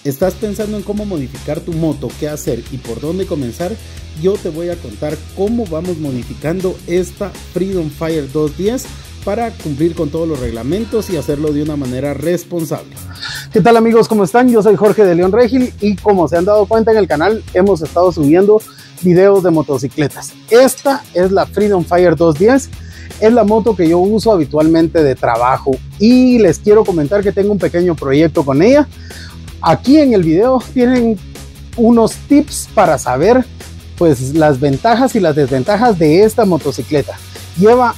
¿Estás pensando en cómo modificar tu moto, qué hacer y por dónde comenzar? Yo te voy a contar cómo vamos modificando esta Freedom Fire 210 para cumplir con todos los reglamentos y hacerlo de una manera responsable. ¿Qué tal amigos? ¿Cómo están? Yo soy Jorge de León Regil y como se han dado cuenta en el canal hemos estado subiendo videos de motocicletas. Esta es la Freedom Fire 210, es la moto que yo uso habitualmente de trabajo y les quiero comentar que tengo un pequeño proyecto con ella. Aquí en el video tienen unos tips para saber pues las ventajas y las desventajas de esta motocicleta. Lleva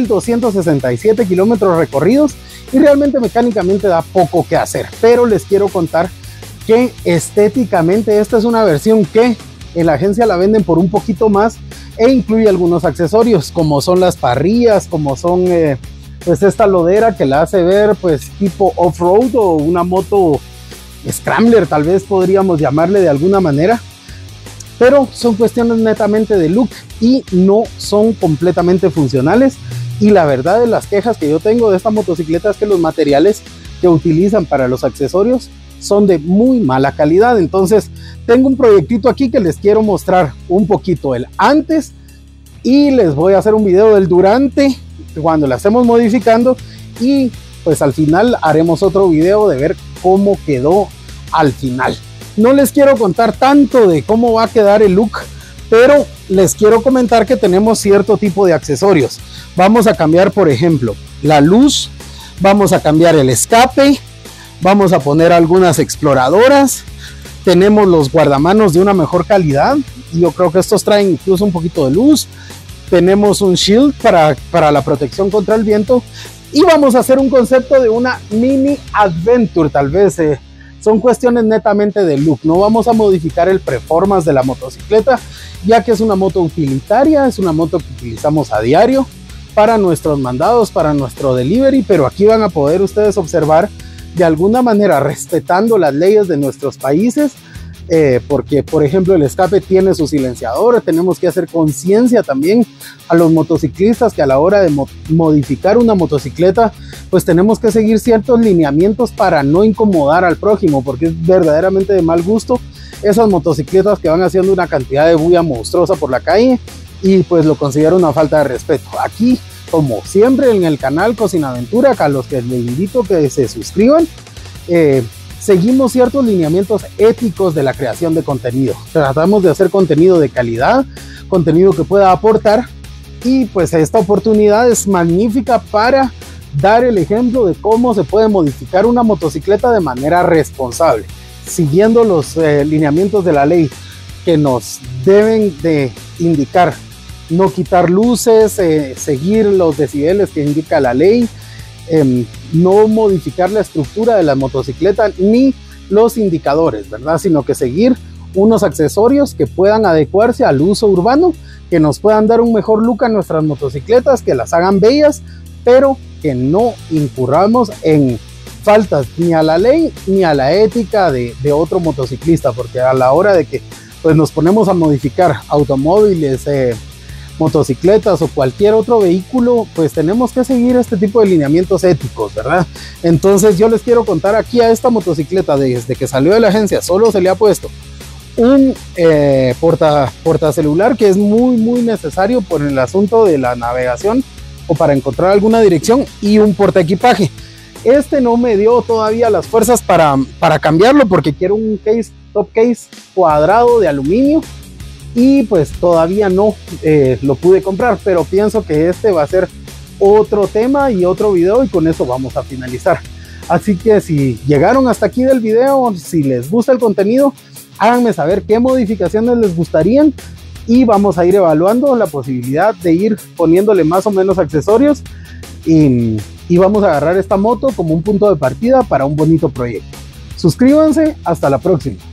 1267 kilómetros recorridos y realmente mecánicamente da poco que hacer, pero les quiero contar que estéticamente esta es una versión que en la agencia la venden por un poquito más e incluye algunos accesorios como son las parrillas, como son pues esta lodera que la hace ver pues tipo off-road o una moto scrambler, tal vez podríamos llamarle de alguna manera, pero son cuestiones netamente de look y no son completamente funcionales. Y la verdad de las quejas que yo tengo de esta motocicleta es que los materiales que utilizan para los accesorios son de muy mala calidad. Entonces tengo un proyectito aquí que les quiero mostrar un poquito el antes y les voy a hacer un video del durante cuando la estemos modificando, y pues al final haremos otro video de ver cómo quedó al final. No les quiero contar tanto de cómo va a quedar el look, pero les quiero comentar que tenemos cierto tipo de accesorios. Vamos a cambiar, por ejemplo, la luz, vamos a cambiar el escape, vamos a poner algunas exploradoras, tenemos los guardamanos de una mejor calidad, y yo creo que estos traen incluso un poquito de luz, tenemos un shield para la protección contra el viento, y vamos a hacer un concepto de una mini adventure. Tal vez son cuestiones netamente de look, no vamos a modificar el performance de la motocicleta, ya que es una moto utilitaria, es una moto que utilizamos a diario para nuestros mandados, para nuestro delivery, pero aquí van a poder ustedes observar de alguna manera respetando las leyes de nuestros países, porque por ejemplo el escape tiene su silenciador. Tenemos que hacer conciencia también a los motociclistas que a la hora de modificar una motocicleta pues tenemos que seguir ciertos lineamientos para no incomodar al prójimo, porque es verdaderamente de mal gusto esas motocicletas que van haciendo una cantidad de bulla monstruosa por la calle, y pues lo considero una falta de respeto. Aquí, como siempre en el canal Cocinaventura, a los que les invito que se suscriban, seguimos ciertos lineamientos éticos de la creación de contenido. Tratamos de hacer contenido de calidad, contenido que pueda aportar, y pues esta oportunidad es magnífica para dar el ejemplo de cómo se puede modificar una motocicleta de manera responsable, siguiendo los lineamientos de la ley que nos deben de indicar: no quitar luces, seguir los decibeles que indica la ley, no modificar la estructura de la motocicleta ni los indicadores, ¿verdad? Sino que seguir unos accesorios que puedan adecuarse al uso urbano, que nos puedan dar un mejor look a nuestras motocicletas, que las hagan bellas, pero que no incurramos en faltas ni a la ley ni a la ética de otro motociclista, porque a la hora de que pues nos ponemos a modificar automóviles, motocicletas o cualquier otro vehículo, pues tenemos que seguir este tipo de lineamientos éticos, ¿verdad? Entonces yo les quiero contar aquí a esta motocicleta, desde que salió de la agencia solo se le ha puesto un portacelular que es muy necesario por el asunto de la navegación o para encontrar alguna dirección, y un portaequipaje. Este no me dio todavía las fuerzas para cambiarlo, porque quiero un top case cuadrado de aluminio, y pues todavía no lo pude comprar, pero pienso que este va a ser otro tema y otro video, y con eso vamos a finalizar. Así que si llegaron hasta aquí del video, si les gusta el contenido, háganme saber qué modificaciones les gustarían, y vamos a ir evaluando la posibilidad de ir poniéndole más o menos accesorios, y vamos a agarrar esta moto como un punto de partida para un bonito proyecto. Suscríbanse, hasta la próxima.